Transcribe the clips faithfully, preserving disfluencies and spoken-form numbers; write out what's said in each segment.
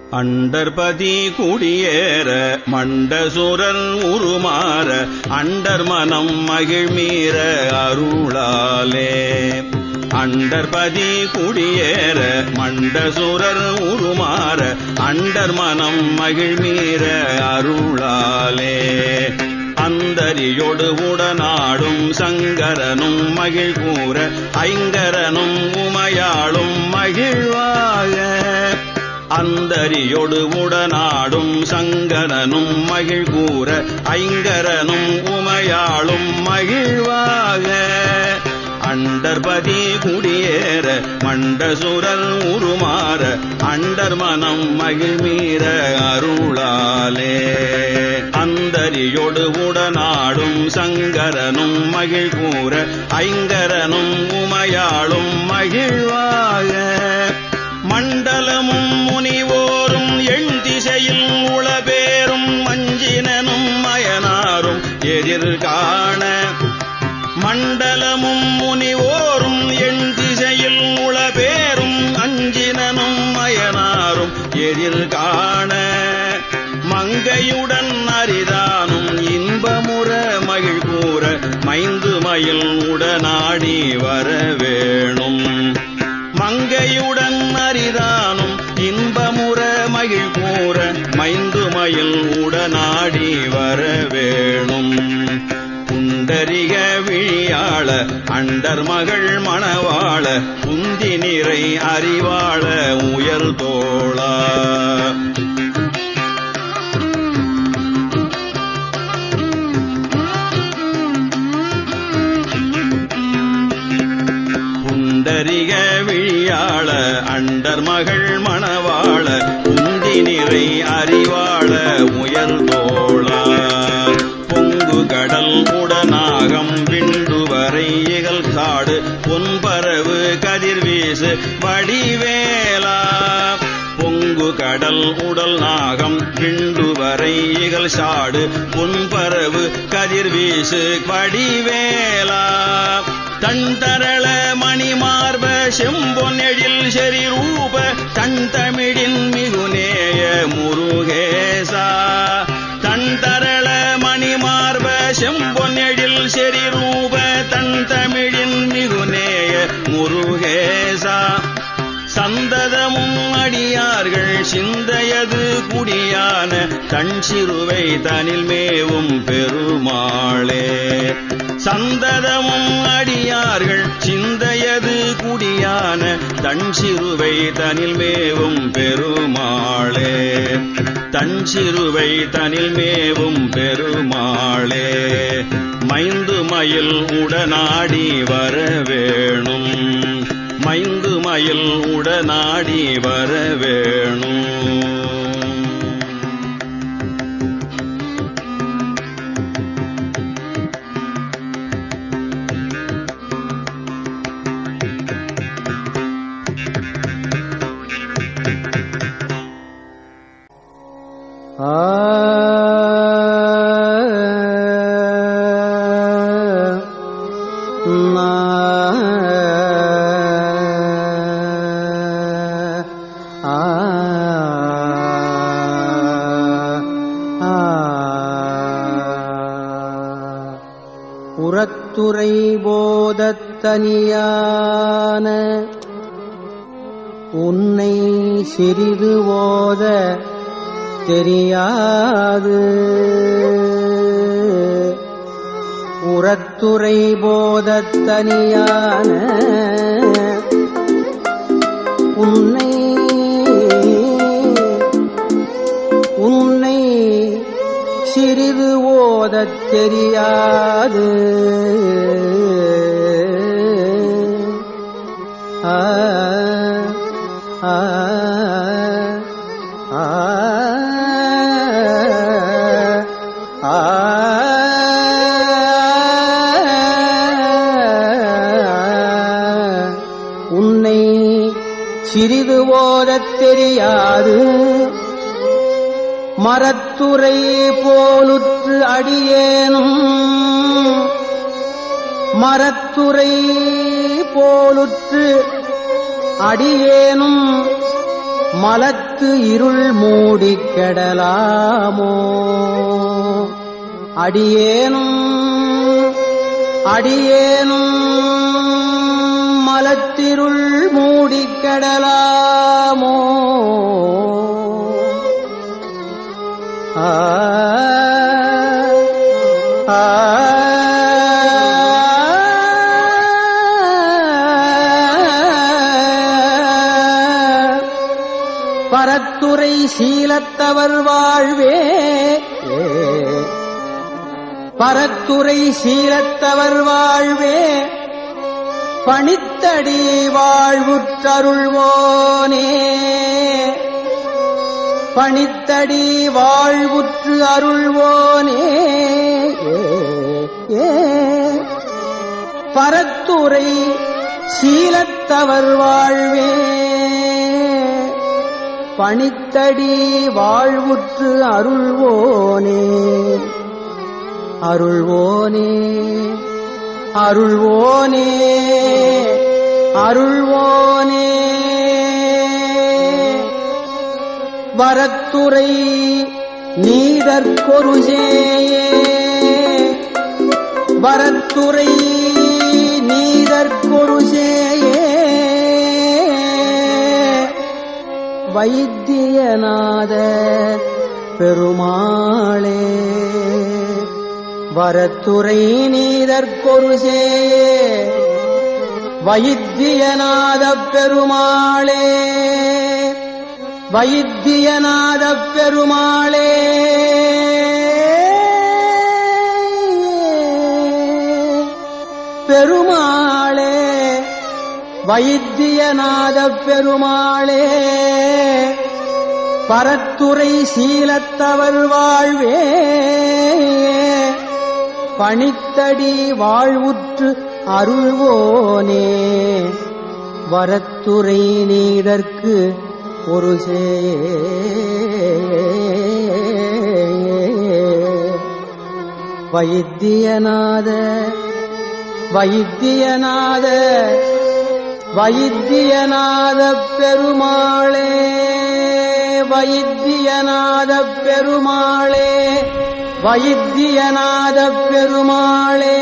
அண்டர்பதி குடியேற மண்டசுரல் உருமாற அண்டர் மனம் மகிழ்மீற அருளாலே. அண்டர்பதி குடியேற மண்டசுரல் உருமாற அண்டர் மனம் மகிழ்மீற அருளாலே. அந்தரியோடு உடனாடும் சங்கரனும் மகிழ் கூற ஐங்கரனும் உமையாளும் மகிழ்வாக. அந்தரியோடு உடனாடும் சங்கரனும் மகிழ் கூற ஐங்கரனும் உமையாளும் மகிழ்வாக. அண்டர்பதி குடியேற மண்டசுரல் உருமாற அண்டர் மனம் மகிழ்மீற அருளாலே. அந்தரியோடு உடனாடும் சங்கரனும் மகிழ் கூற ஐங்கரனும் உமையாளும் மகிழ்வாக. மண்டலமும் முனிவோரும் எண் திசையில் உளபேரும் மஞ்சினனும் மயனாரும் எதிர்காண. மண்டலமும் முனிவோரும் எண் திசையில் உளபேரும் அஞ்சினனும் மயனாரும் எதிர்காண. மங்கையுடன் அரிதானும் இன்பமுற மகிழ் கூற மைந்து மயில் உடனாடி வரவேணும். மங்கையுடன் அரிதானும் இன்பமுற மகிழ் கூற மைந்து மயில் உடனாடி வரவேணும். புண்டரிக விழியாள அண்டர் மகள் மணவாள குந்தி நிறை அறிவாள உயர் தோளா. புண்டரிக விழியாள அண்டர் மகள் மணவாள குந்தி நிறை அறிவாள உயர் தோளா. பொங்கு கடல் உடனாகம் விண்டு வரை இகழ் சாடு பொன்பரவு கதிர்வீசு வடிவேலா. பொங்கு கடல் உடல் நாகம் விண்டு வரை இகழ் சாடு பொன்பரவு கதிர்வீசு வடிவேலா. தன் தரள மணிமார்ப செம்பொன்னெழில் செறி ரூப தன் தமிழின் மிகுநேய முருகேசா. தன் தரள மணிமார்ப செம்பொன்னெழில் செறி ரூப தன் தமிழின் மிகுநேய முருகேசா. சந்ததமும் அடியார்கள் சிந்தையது குடியான தன் சிறுவை தனில் மேவும் பெருமாளே. சந்ததமும் அடியார்கள் சிந்தையது குடியான தன் சிறுவை தனில் மேவும் பெருமாளே. தன் சிறுவை தனில் மேவும் பெருமாளே. மைந்து மயில் உடனாடி வரவேணும். மைந்து மயில் உடனாடி வரவேணும். உரத்துரை போதத்தனியான உன்னை சிறிது ஓத தெரியாது. உரத்துரை போதத்தனியான உன்னை உன்னை சிறிது ஓதத் தெரியாது. ஆ ஆ ஆ ஆ உன்னை சிறிது ஓதத் தெரியாது. மரத்துரை போலுற்று அடியேனும் மரத்துரை போலுற்று அடியேனும் மலத்து இருள் மூடிக் கெடலாமோ அடியேனும் அடியேனும் மலத்திருள் மூடிக் கெடலாமோ ஆ ஆ பரத்துரை சீலத்தவர் வாழ்வே பரத்துரை சீலத்தவர் வாழ்வே பணித்தடி வாழ்வுற்றருள்வோனே பணித்தடி வாழ்வுற்று அருள்வோனே பரத்துரை சீலத்தவர் வாழ்வே பணித்தடி வாழ்வுற்று அருள்வோனே அருள்வோனே அருள்வோனே அருள்வோனே வரத்துரை நீதற்கொருசேயே வரத்துரை நீதற்கொருசேயே வைத்தியநாத பெருமாளே வரத்துரை நீதற்கொருசேயே வைத்தியநாத பெருமாளே வைத்தியநாத பெருமாளே பெருமாளே வைத்தியநாத பெருமாளே பரத்துரை சீலத்தவர் வாழ்வே பணித்தடி வாழ்வுற்று அருள்வோனே வரத்துரை நீதற்கு ஒரு சே வைத்தியநாத வைத்தியநாத வைத்தியநாத பெருமாளே வைத்தியநாத பெருமாளே வைத்தியநாத பெருமாளே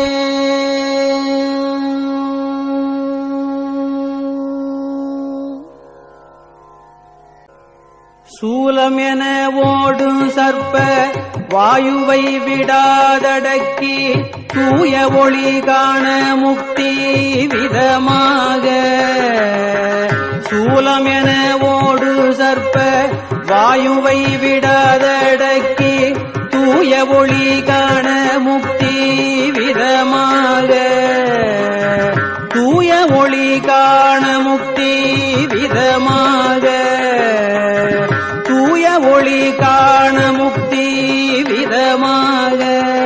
சூலமென ஓடும் சர்ப்ப வாயுவை விடாதடக்கி தூய ஒளி காண முக்தி விதமாக சூலமென ஓடு சர்ப்ப வாயுவை விடாதடக்கி தூய ஒளி காண முக்தி விதமாக தூய ஒளி காண முக்தி விதமாக தூய ஒளி காண முக்தி விதமாக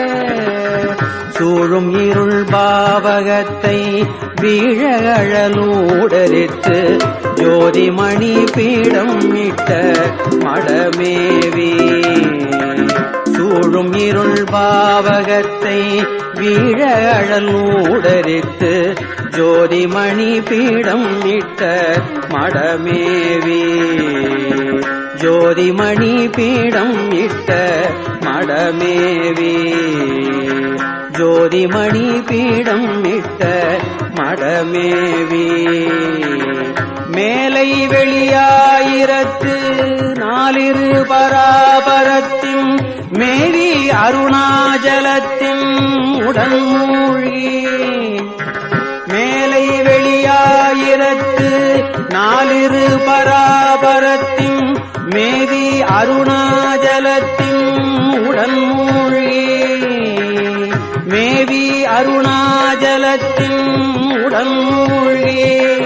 சூழும் இருள் பாவகத்தை வீழழலூடரித்து ஜோதிமணி பீடம் இட்ட மடமேவி சூழும் இருள் பாவகத்தை வீழழலூடரித்து ஜோதிமணி பீடம் இட்ட மடமேவி ஜோதிமணி பீடம் இட்ட மடமேவி ஜோதிமணி பீடம் இட்ட மடமேவி மேலை வெளியாயிரத்து நாலிரு பராபரத்தின் மேவி அருணாஜலத்தின் உடல் மூழ்கி மேலை வெளியாயிரத்து நாலிரு பராபரத்தின் மேவி அருணாஜலத்தின் உடல் மூழ்கி மேவி அருணாஜலத்தின் உடல் மூழ்கி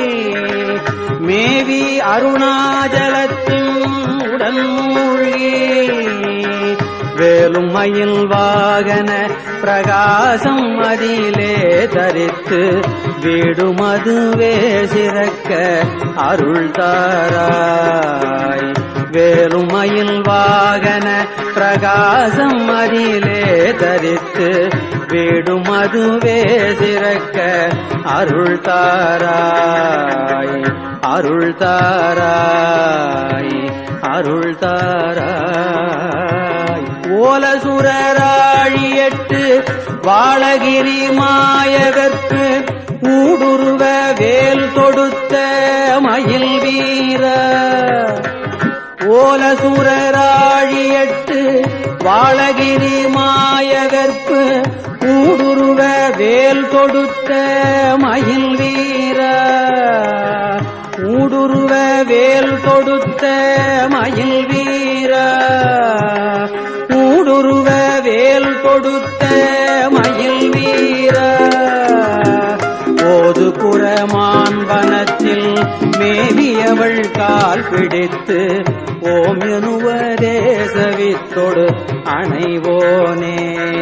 மேவி அருணாஜலத்தின் உடல் மூழ்கி வேலும் மயில் வாகன பிரகாசம் அதிலே தரித்து வீடுமதுவே சிறக்க அருள் தாராய் வேலும் மயில் வாகன பிரகாசம் அதிலே தரித்து வீடும் அதுவே சிறக்க அருள் தாராய் அருள் தாராய் அருள் தாராய். ஓலசுரராழி எட்டு வாழகிரி மாயவர்க்கு ஊடுருவ வேல் தொடுத்த மயில் வீர. ஓலசுரராழி எட்டு வாழகிரி மாயவர்க்கு ஊடுருவ வேல் தொடுத்த மயில் வீர. ஊடுருவ வேல் தொடுத்த மயில் வீர. ஊடுருவ வேல் தொடுத்த மயில் வீர. ஓது புறமான் வனத்தில் மேவியவள் கால் பிடித்து ஓம் எனுவதே சவித்தொடு அணைவோனே.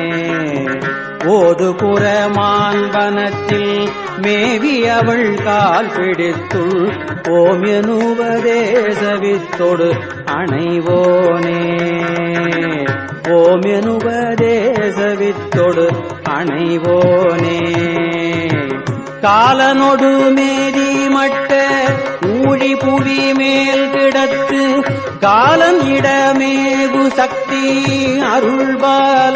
ஓது புறமான் வனத்தில் மேவியவள் கால் பிடித்துள் ஓம் எனுவதே சவித்தொடு அணைவோனே. ஓம் எனுவதே சவித்தொடு அணைவோனே. காலனொடு மேதி மட்ட ஊழி புவி மேல் கிடத்து காலம் இடமேகு சக்தி அருள்பால.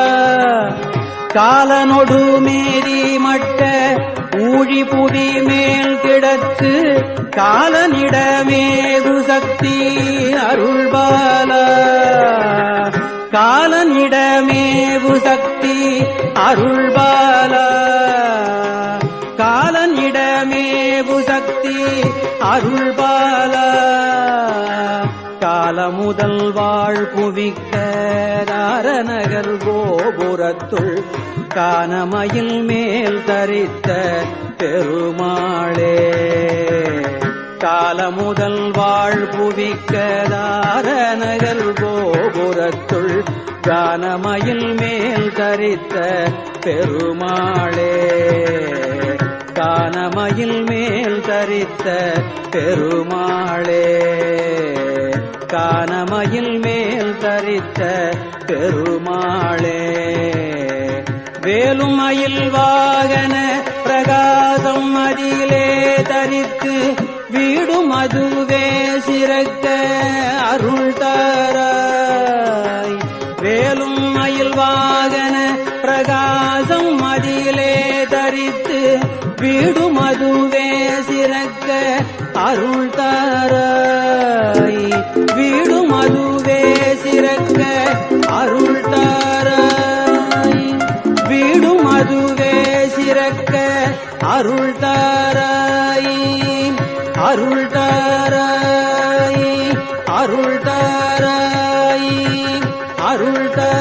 காலனொடு மேதி மட்ட ஊழி புவி மேல் கிடத்து காலனிடமேகு சக்தி அருள்பால. காலனிடமேவு சக்தி அருள்பால. காலனிடமேவு சக்தி அருள்பால. கால முதல் வாழ் புவிக்க தாரநகர் கோபுரத்துள் கானமயில் மேல் தரித்த பெருமாளே. கால முதல் வாழ் புவிக்க தாரநகர் கோபுரத்துள் கானமயில் மேல் தரித்த பெருமாளே. கானமயில் மேல் தரித்த பெருமாளே. கானமயில் மேல் தரித்த பெருமாளே. வேலும் மயில் வாகன பிரகாசம் அதிலே தரித்து வீடும் அதுவே சிறக்க அருள் தாராய். வேலும் மயில் வாகன பிரகாசம் அதிலே தரித்து வீடும் அதுவே சிறக்க அருள் தாராய். வீடும் அதுவே சிறக்க அருள் தாராய். வீடும் அதுவே சிறக்க அருள் தாராய். அருள் தாராய். அருள் தாராய். அருள் தாராய்.